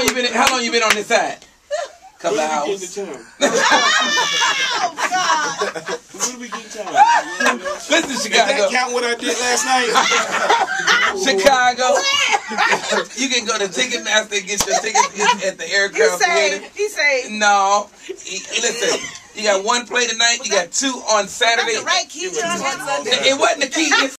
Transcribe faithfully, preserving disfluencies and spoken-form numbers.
long you been? How long you been on this side? Couple when hours. We get the time? Oh, God. When we get the time? Listen, Does Chicago. that count what I did last night? Chicago. You can go to Ticketmaster and get your tickets at the He Aircraft say, Theater. he say, No. Listen, you got one play tonight. You got two on Saturday. that's the right key, John. It wasn't the key.